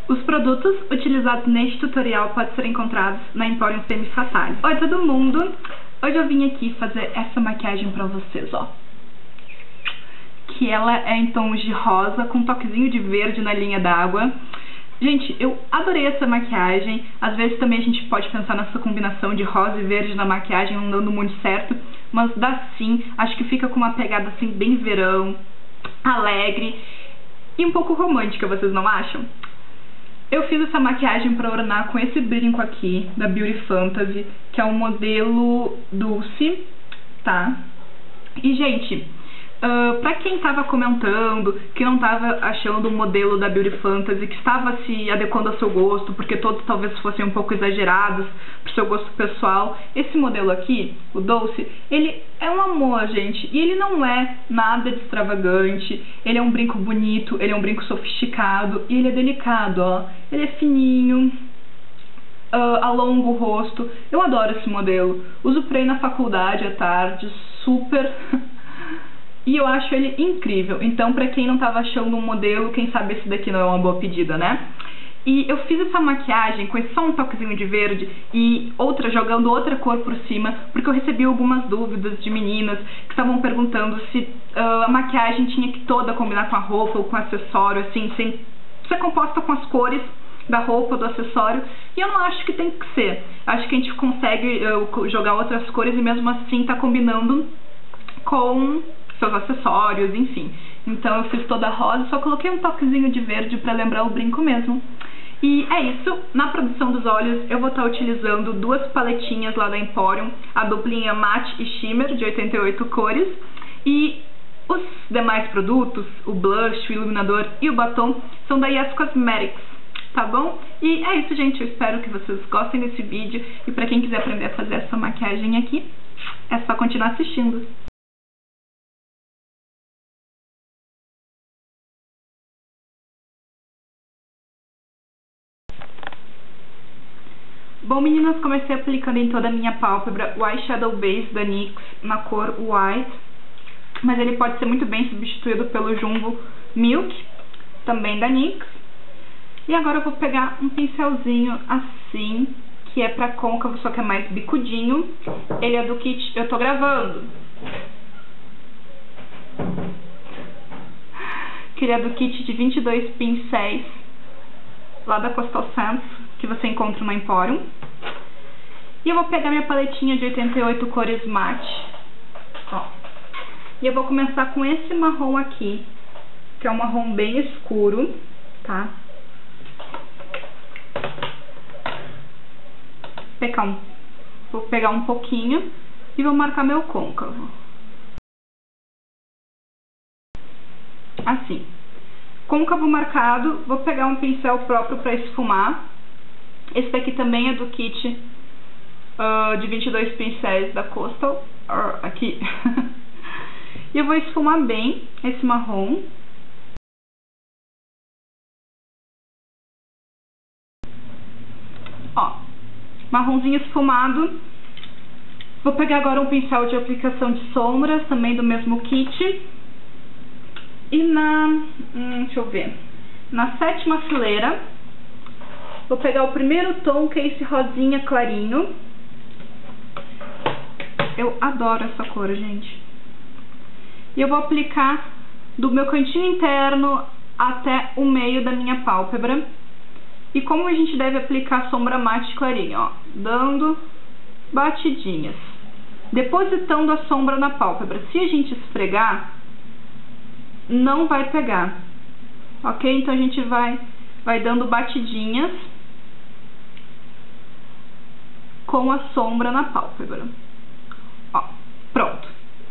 Os produtos utilizados neste tutorial podem ser encontrados na Emporium Femme Fatale. Oi todo mundo! Hoje eu vim aqui fazer essa maquiagem pra vocês, ó. Que ela é em tons de rosa com um toquezinho de verde na linha d'água. Gente, eu adorei essa maquiagem. Às vezes também a gente pode pensar nessa combinação de rosa e verde na maquiagem não dando muito certo, mas dá sim. Acho que fica com uma pegada assim bem verão, alegre e um pouco romântica, vocês não acham? Eu fiz essa maquiagem pra ornar com esse brinco aqui, da Beauty Fantasy, que é um modelo Dulce, tá? E, gente, pra quem tava comentando que não tava achando o modelo da Beauty Fantasy, que estava se adequando ao seu gosto, porque todos talvez fossem um pouco exagerados pro seu gosto pessoal, esse modelo aqui, o Dulce, ele é um amor, gente, e ele não é nada de extravagante, ele é um brinco bonito, ele é um brinco sofisticado, e ele é delicado, ó, ele é fininho, alonga o rosto. Eu adoro esse modelo, uso pra ir na faculdade à tarde, super... E eu acho ele incrível. Então, pra quem não tava achando um modelo, quem sabe esse daqui não é uma boa pedida, né? E eu fiz essa maquiagem com só um toquezinho de verde e jogando outra cor por cima, porque eu recebi algumas dúvidas de meninas que estavam perguntando se a maquiagem tinha que toda combinar com a roupa ou com o acessório, assim, sem ser composta com as cores da roupa, do acessório, e eu não acho que tem que ser. Acho que a gente consegue jogar outras cores e mesmo assim tá combinando com seus acessórios, enfim. Então eu fiz toda rosa, só coloquei um toquezinho de verde pra lembrar o brinco mesmo. E é isso, na produção dos olhos eu vou estar utilizando duas paletinhas lá da Emporium, a duplinha Matte e Shimmer de 88 cores, e os demais produtos, o blush, o iluminador e o batom, são da Yes Cosmetics, tá bom? E é isso, gente, eu espero que vocês gostem desse vídeo, e pra quem quiser aprender a fazer essa maquiagem aqui, é só continuar assistindo. Bom, meninas, comecei aplicando em toda a minha pálpebra o Eyeshadow Base da NYX na cor White, mas ele pode ser muito bem substituído pelo Jumbo Milk, também da NYX. E agora eu vou pegar um pincelzinho assim, que é pra côncavo, só que é mais bicudinho. Ele é do kit... Eu tô gravando! Que ele é do kit de 22 pincéis, lá da Coastal Scents, que você encontra na Emporium. E eu vou pegar minha paletinha de 88 cores mate, ó. E eu vou começar com esse marrom aqui, que é um marrom bem escuro, tá? Vou pegar um pouquinho e vou marcar meu côncavo. Assim. Côncavo marcado, vou pegar um pincel próprio para esfumar. Esse daqui também é do kit de 22 pincéis da Coastal, aqui. E eu vou esfumar bem esse marrom. Ó, marronzinho esfumado. Vou pegar agora um pincel de aplicação de sombras, também do mesmo kit. E deixa eu ver, na sétima fileira, vou pegar o primeiro tom, que é esse rosinha clarinho. Eu adoro essa cor, gente. E eu vou aplicar do meu cantinho interno até o meio da minha pálpebra. E como a gente deve aplicar sombra mate clarinha, ó, dando batidinhas, depositando a sombra na pálpebra. Se a gente esfregar, não vai pegar, ok? Então a gente vai dando batidinhas com a sombra na pálpebra. Ó, pronto.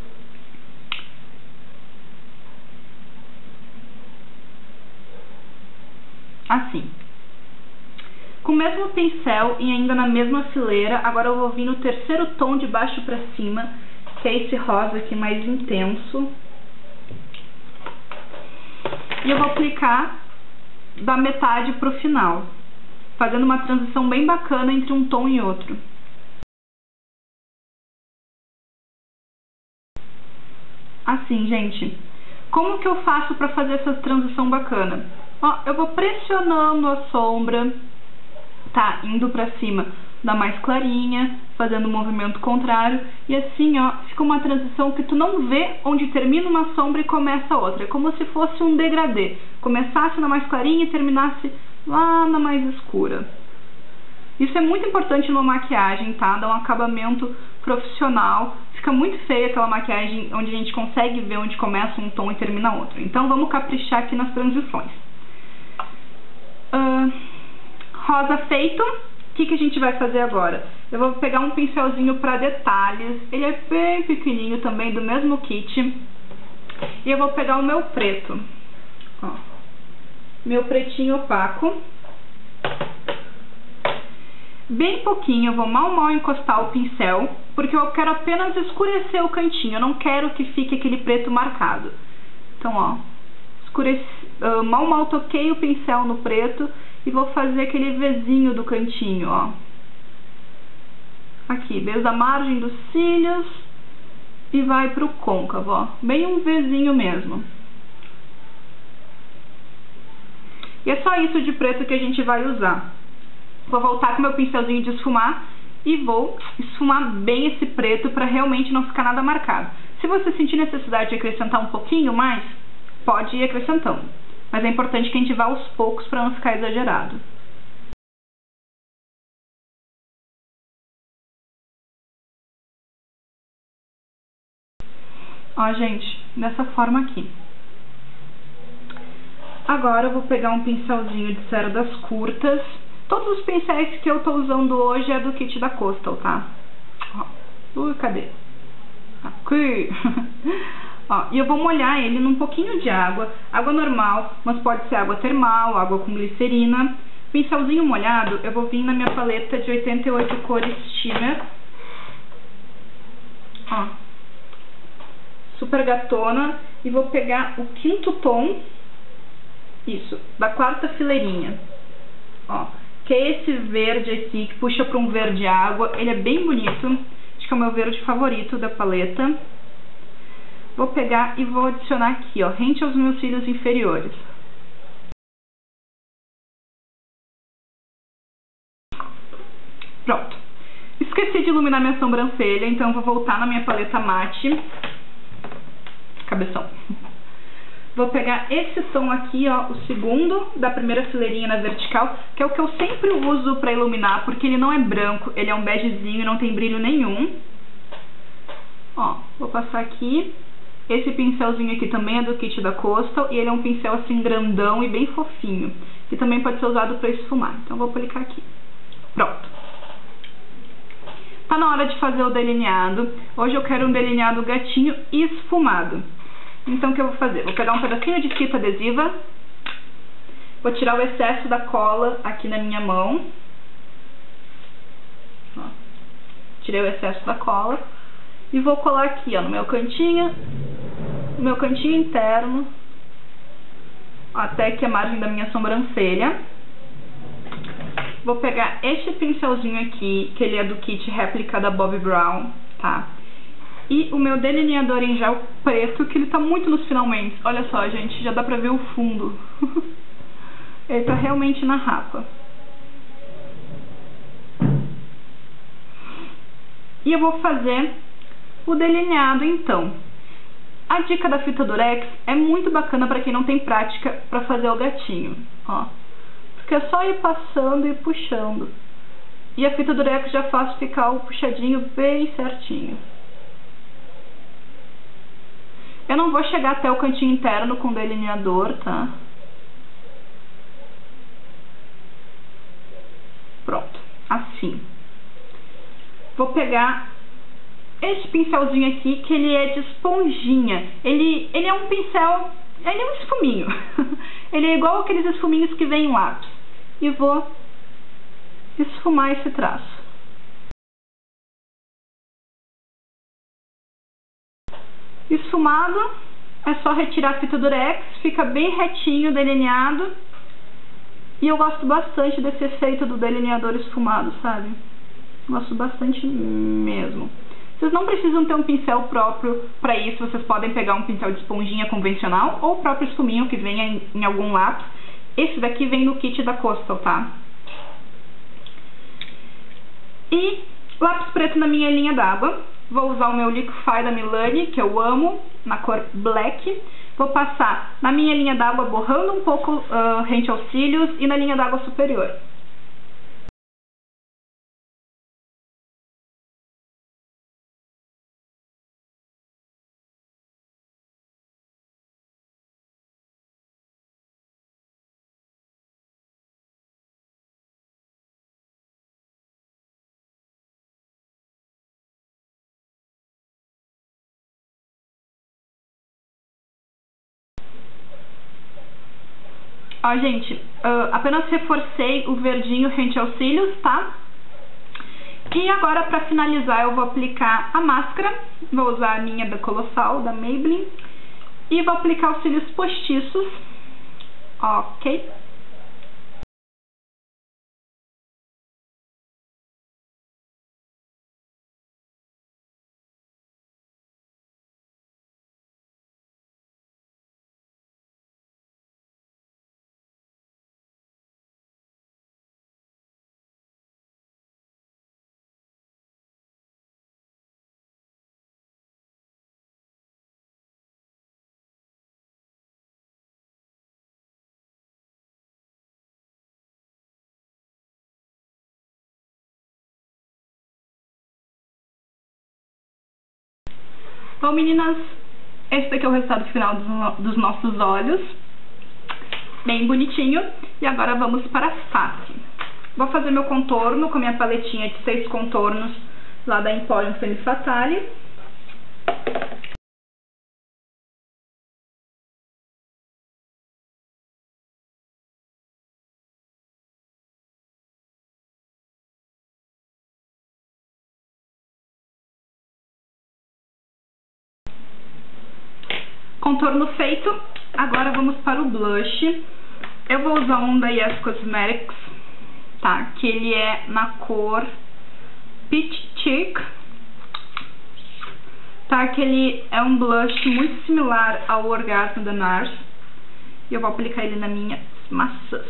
Assim. Com o mesmo pincel e ainda na mesma fileira, agora eu vou vir no terceiro tom de baixo pra cima, que é esse rosa aqui mais intenso. E eu vou aplicar da metade pro final, fazendo uma transição bem bacana entre um tom e outro. Assim, gente. Como que eu faço pra fazer essa transição bacana? Ó, eu vou pressionando a sombra, tá? Indo pra cima da mais clarinha, fazendo o movimento contrário. E assim, ó, fica uma transição que tu não vê onde termina uma sombra e começa outra. É como se fosse um degradê. Começasse na mais clarinha e terminasse lá na mais escura. Isso é muito importante numa maquiagem, tá? Dá um acabamento profissional. Fica muito feia aquela maquiagem onde a gente consegue ver onde começa um tom e termina outro. Então vamos caprichar aqui nas transições. Rosa feito. O que a gente vai fazer agora? Eu vou pegar um pincelzinho para detalhes. Ele é bem pequenininho também, do mesmo kit. E eu vou pegar o meu preto. Ó, meu pretinho opaco. Bem pouquinho, eu vou mal encostar o pincel, porque eu quero apenas escurecer o cantinho. Eu não quero que fique aquele preto marcado. Então, ó, mal toquei o pincel no preto. E vou fazer aquele Vzinho do cantinho, ó. Aqui, desde a margem dos cílios e vai pro côncavo, ó. Bem um Vzinho mesmo. E é só isso de preto que a gente vai usar. Vou voltar com meu pincelzinho de esfumar e vou esfumar bem esse preto para realmente não ficar nada marcado. Se você sentir necessidade de acrescentar um pouquinho mais, pode ir acrescentando. Mas é importante que a gente vá aos poucos para não ficar exagerado. Ó, gente, dessa forma aqui. Agora eu vou pegar um pincelzinho de cerdas curtas. Todos os pincéis que eu tô usando hoje é do kit da Coastal, tá? Ó, cadê? Aqui! Ó, e eu vou molhar ele num pouquinho de água normal, mas pode ser água termal, água com glicerina. Pincelzinho molhado, eu vou vir na minha paleta de 88 cores Shimmer. Ó, super gatona, e vou pegar o quinto tom, isso, da quarta fileirinha. Ó, que é esse verde aqui, que puxa para um verde água. Ele é bem bonito, acho que é o meu verde favorito da paleta. Vou pegar e vou adicionar aqui, ó, rente aos meus cílios inferiores. Pronto. Esqueci de iluminar minha sobrancelha, então vou voltar na minha paleta mate. Cabeção. Vou pegar esse tom aqui, ó, o segundo da primeira fileirinha na vertical, que é o que eu sempre uso pra iluminar, porque ele não é branco, ele é um begezinho e não tem brilho nenhum. Ó, vou passar aqui. Esse pincelzinho aqui também é do kit da Coastal e ele é um pincel assim grandão e bem fofinho, que também pode ser usado para esfumar. Então vou aplicar aqui. Pronto. Tá na hora de fazer o delineado. Hoje eu quero um delineado gatinho e esfumado. Então o que eu vou fazer? Vou pegar um pedacinho de fita adesiva, vou tirar o excesso da cola aqui na minha mão. Ó, tirei o excesso da cola. E vou colar aqui, ó, no meu cantinho interno, até aqui a margem da minha sobrancelha. Vou pegar este pincelzinho aqui, que ele é do kit réplica da Bobbi Brown, tá? E o meu delineador em gel preto, que ele tá muito nos finalmente. Olha só, gente, já dá pra ver o fundo. Ele tá realmente na rapa. E eu vou fazer o delineado, então. A dica da fita Durex é muito bacana para quem não tem prática para fazer o gatinho, ó. Porque é só ir passando e puxando. E a fita Durex já faz ficar o puxadinho bem certinho. Eu não vou chegar até o cantinho interno com o delineador, tá? Pronto, assim. Vou pegar esse pincelzinho aqui, que ele é de esponjinha. Ele é um pincel, ele é um esfuminho. Ele é igual aqueles esfuminhos que vem em lápis. E vou esfumar esse traço. Esfumado, é só retirar a fita Durex, fica bem retinho o delineado. E eu gosto bastante desse efeito do delineador esfumado, sabe? Gosto bastante mesmo. Vocês não precisam ter um pincel próprio para isso, vocês podem pegar um pincel de esponjinha convencional ou o próprio esfuminho que venha em algum lápis Esse daqui vem no kit da Coastal, tá? E lápis preto na minha linha d'água. Vou usar o meu Liquify da Milani, que eu amo, na cor Black. Vou passar na minha linha d'água, borrando um pouco rente aos cílios e na linha d'água superior. Ó, gente, apenas reforcei o verdinho rente aos cílios, tá? E agora, pra finalizar, eu vou aplicar a máscara. Vou usar a minha da Colossal, da Maybelline. E vou aplicar os cílios postiços. Ok. Bom, meninas, esse daqui é o resultado final dos nossos olhos. Bem bonitinho. E agora vamos para a face. Vou fazer meu contorno com a minha paletinha de 6 contornos lá da Emporium Femme Fatale. Contorno feito, agora vamos para o blush. Eu vou usar um da Yes Cosmetics, tá? Que ele é na cor Peach Cheek, tá? Que ele é um blush muito similar ao Orgasmo da NARS. E eu vou aplicar ele nas minhas maçãs.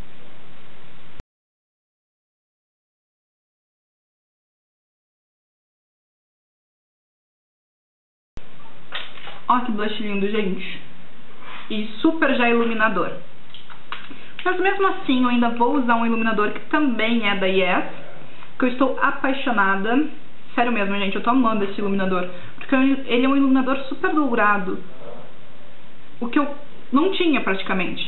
Ó que blush lindo, gente. E super já iluminador. Mas mesmo assim, eu ainda vou usar um iluminador que também é da Yes, que eu estou apaixonada. Sério mesmo, gente, eu tô amando esse iluminador. Porque ele é um iluminador super dourado. O que eu não tinha praticamente.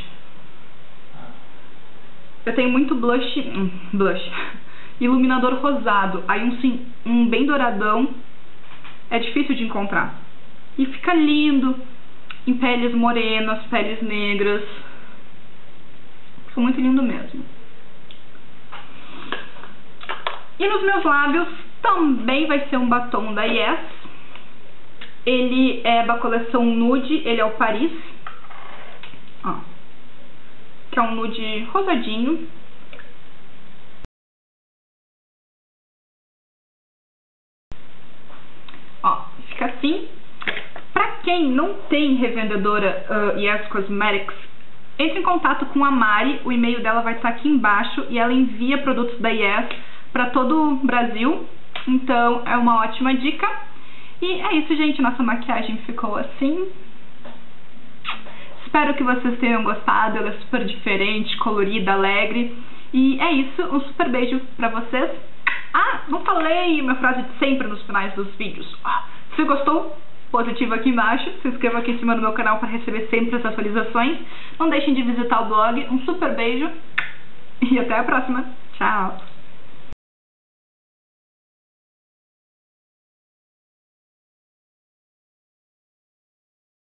Eu tenho muito blush iluminador rosado. Aí um bem douradão é difícil de encontrar. E fica lindo em peles morenas, peles negras. Fica muito lindo mesmo. E nos meus lábios também vai ser um batom da Yes. Ele é da coleção Nude, ele é o Paris. Ó. Que é um nude rosadinho. Ó, fica assim. Pra quem não tem revendedora Yes Cosmetics, entre em contato com a Mari, o e-mail dela vai estar aqui embaixo e ela envia produtos da Yes para todo o Brasil, então é uma ótima dica. E é isso, gente, nossa maquiagem ficou assim. Espero que vocês tenham gostado, ela é super diferente, colorida, alegre. E é isso, um super beijo pra vocês. Ah, não falei minha frase de sempre nos finais dos vídeos. Se gostou, positivo aqui embaixo, se inscreva aqui em cima do meu canal para receber sempre as atualizações. Não deixem de visitar o blog. Um super beijo e até a próxima. Tchau!